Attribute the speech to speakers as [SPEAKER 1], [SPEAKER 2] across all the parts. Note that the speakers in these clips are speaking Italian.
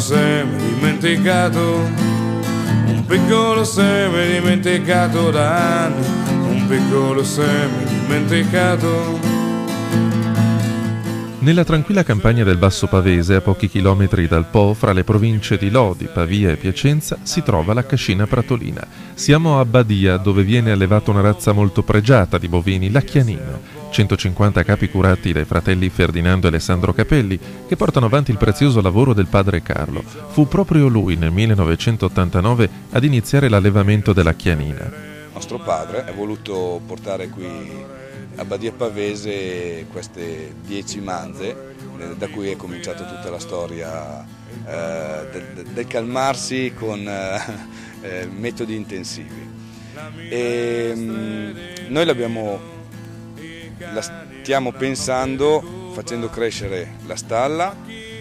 [SPEAKER 1] seme dimenticato, un piccolo seme dimenticato da anni, un piccolo seme dimenticato.
[SPEAKER 2] Nella tranquilla campagna del Basso Pavese, a pochi chilometri dal Po, fra le province di Lodi, Pavia e Piacenza, si trova la cascina pratolina. Siamo a Badia, dove viene allevata una razza molto pregiata di bovini, la chianina. 150 capi curati dai fratelli Ferdinando e Alessandro Capelli, che portano avanti il prezioso lavoro del padre Carlo. Fu proprio lui, nel 1989, ad iniziare l'allevamento della chianina.
[SPEAKER 3] Nostro padre ha voluto portare qui a Badia Pavese queste 10 manze, da cui è cominciata tutta la storia del calmarsi con metodi intensivi. Noi la stiamo pensando facendo crescere la stalla,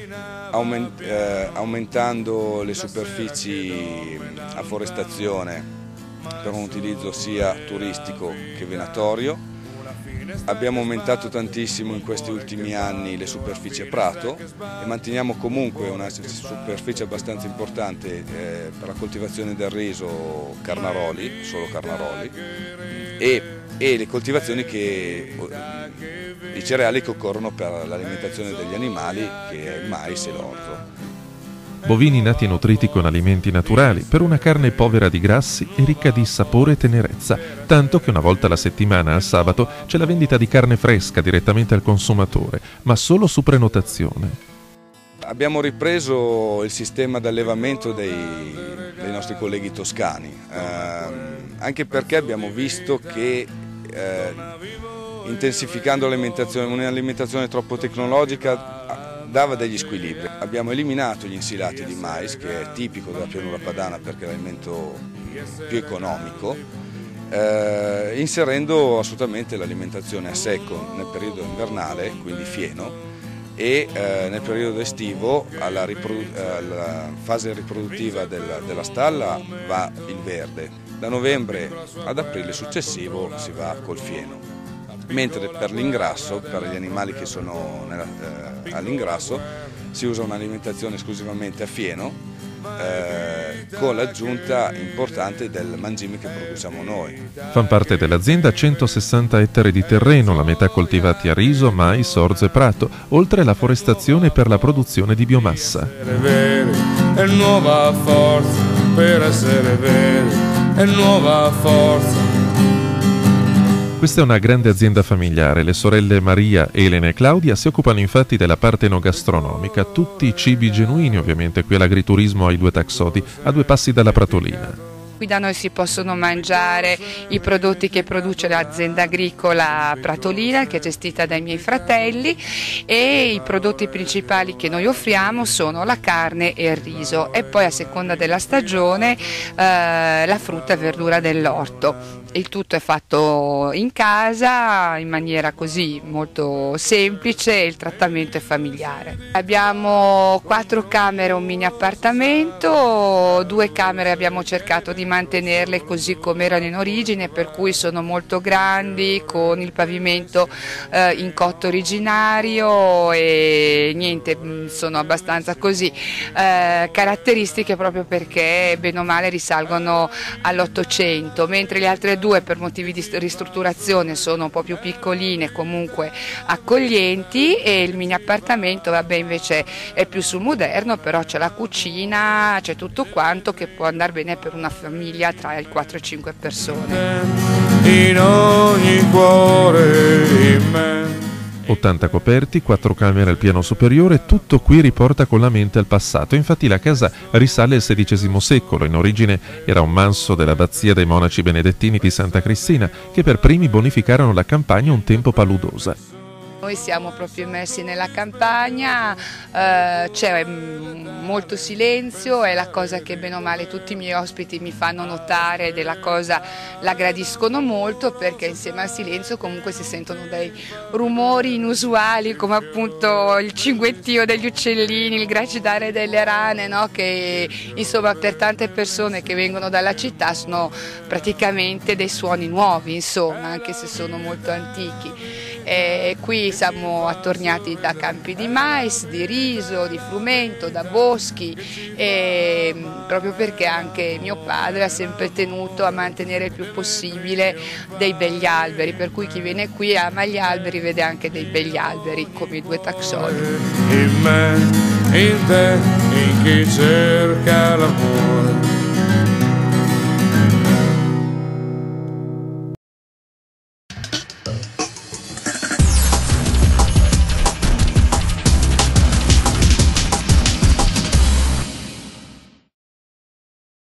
[SPEAKER 3] aumentando le superfici a forestazione per un utilizzo sia turistico che venatorio. Abbiamo aumentato tantissimo in questi ultimi anni le superfici a prato e manteniamo comunque una superficie abbastanza importante per la coltivazione del riso Carnaroli, solo Carnaroli, e le coltivazioni i cereali che occorrono per l'alimentazione degli animali, che è il mais e l'orzo.
[SPEAKER 2] Bovini nati e nutriti con alimenti naturali, per una carne povera di grassi e ricca di sapore e tenerezza, tanto che una volta alla settimana, al sabato, c'è la vendita di carne fresca direttamente al consumatore, ma solo su prenotazione.
[SPEAKER 3] Abbiamo ripreso il sistema d'allevamento dei nostri colleghi toscani, anche perché abbiamo visto che intensificando un'alimentazione troppo tecnologica dava degli squilibri. Abbiamo eliminato gli insilati di mais, che è tipico della pianura padana perché è l'alimento più economico, inserendo assolutamente l'alimentazione a secco nel periodo invernale, quindi fieno, e nel periodo estivo alla fase riproduttiva della stalla va il verde. Da novembre ad aprile successivo si va col fieno. Mentre per l'ingrasso, per gli animali che sono all'ingrasso, si usa un'alimentazione esclusivamente a fieno, con l'aggiunta importante del mangime che produciamo noi.
[SPEAKER 2] Fan parte dell'azienda 160 ettari di terreno, la metà coltivati a riso, mais, orzo e prato, oltre alla forestazione per la produzione di biomassa.
[SPEAKER 1] È nuova forza per essere veri, è nuova forza.
[SPEAKER 2] Questa è una grande azienda familiare. Le sorelle Maria, Elena e Claudia si occupano infatti della parte enogastronomica, tutti i cibi genuini ovviamente, qui all'agriturismo ai Due Taxoti, a 2 passi dalla Pratolina.
[SPEAKER 4] Qui da noi si possono mangiare i prodotti che produce l'azienda agricola Pratolina, che è gestita dai miei fratelli, e i prodotti principali che noi offriamo sono la carne e il riso, e poi a seconda della stagione la frutta e verdura dell'orto. Il tutto è fatto in casa in maniera così molto semplice e il trattamento è familiare. Abbiamo 4 camere, un mini appartamento, 2 camere abbiamo cercato di mantenerle così come erano in origine, per cui sono molto grandi, con il pavimento in cotto originario e niente, sono abbastanza così caratteristiche, proprio perché bene o male risalgono all'800, mentre le altre 2 per motivi di ristrutturazione sono un po' più piccoline, comunque accoglienti, e il mini appartamento vabbè invece è più sul moderno, però c'è la cucina, c'è tutto quanto che può andare bene per una famiglia tra il 4 e 5 persone.
[SPEAKER 1] In ogni cuore in me.
[SPEAKER 2] 80 coperti, 4 camere al piano superiore, tutto qui riporta con la mente al passato. Infatti la casa risale al XVI secolo, in origine era un manso dell'abbazia dei monaci benedettini di Santa Cristina, che per primi bonificarono la campagna un tempo paludosa.
[SPEAKER 4] Noi siamo proprio immersi nella campagna, c'è molto silenzio, è la cosa che bene o male tutti i miei ospiti mi fanno notare, della cosa la gradiscono molto, perché insieme al silenzio comunque si sentono dei rumori inusuali, come appunto il cinguettio degli uccellini, il gracidare delle rane, no? Che insomma per tante persone che vengono dalla città sono praticamente dei suoni nuovi, insomma, anche se sono molto antichi. Qui siamo attorniati da campi di mais, di riso, di frumento, da boschi, proprio perché anche mio padre ha sempre tenuto a mantenere il più possibile dei begli alberi, per cui chi viene qui ama gli alberi vede anche dei begli alberi come i 2 taxoni.
[SPEAKER 1] In me, in te, in chi cerca l'amore.